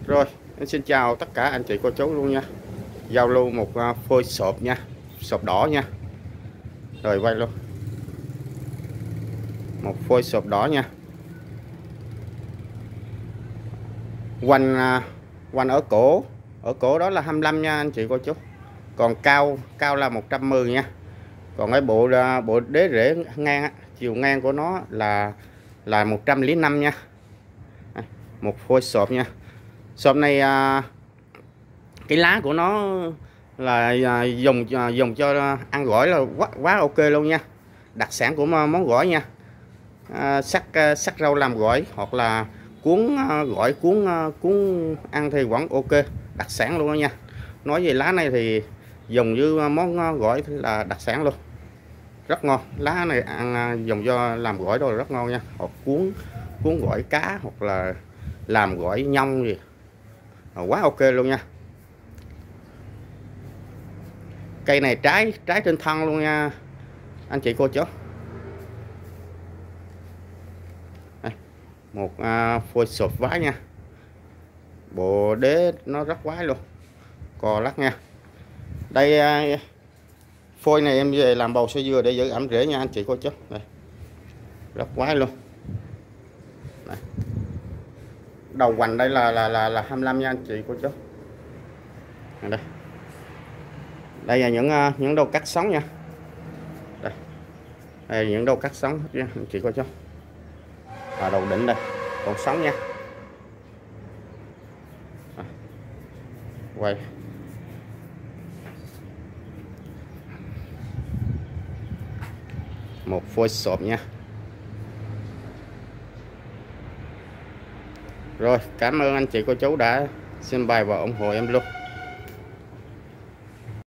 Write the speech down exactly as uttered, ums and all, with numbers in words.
Rồi, em xin chào tất cả anh chị cô chú luôn nha. Giao lưu một uh, phôi sộp nha, sộp đỏ nha. Rồi quay luôn. Một phôi sộp đỏ nha. Quanh uh, quanh ở cổ, ở cổ đó là hai mươi lăm nha anh chị cô chú. Còn cao cao là một trăm mười nha. Còn cái bộ uh, bộ đế rễ ngang chiều ngang của nó là là một trăm lẻ năm nha. Một phôi sộp nha. Sộp này uh, cái lá của nó là dùng dùng cho ăn gỏi là quá, quá ok luôn nha. Đặc sản của món gỏi nha. À, sắc sắc rau làm gỏi hoặc là cuốn gỏi cuốn cuốn ăn thì vẫn ok, đặc sản luôn đó nha. Nói về lá này thì dùng như món gỏi là đặc sản luôn, rất ngon. Lá này ăn dùng cho làm gỏi rồi rất ngon nha, hoặc cuốn cuốn gỏi cá hoặc là làm gỏi nhông gì quá ok luôn nha. Cây này trái trái trên thân luôn nha anh chị cô chú. Đây, một à, phôi sộp vái nha, bộ đế nó rất quái luôn, cò lắc nha. Đây à, phôi này em về làm bầu sữa dừa để giữ ẩm rễ nha anh chị cô chú. Đây, rất quái luôn. Đây. Đầu hoành đây là là là là hai mươi lăm nha anh chị cô chú. Đây, đây là những uh, những đầu cắt sống nha. Đây, đây là những đầu cắt sống nha anh chị coi chú. Và đầu đỉnh đây còn sống nha. À, quay một phôi sộp nha. Rồi, cảm ơn anh chị cô chú đã xem bài và ủng hộ em luôn.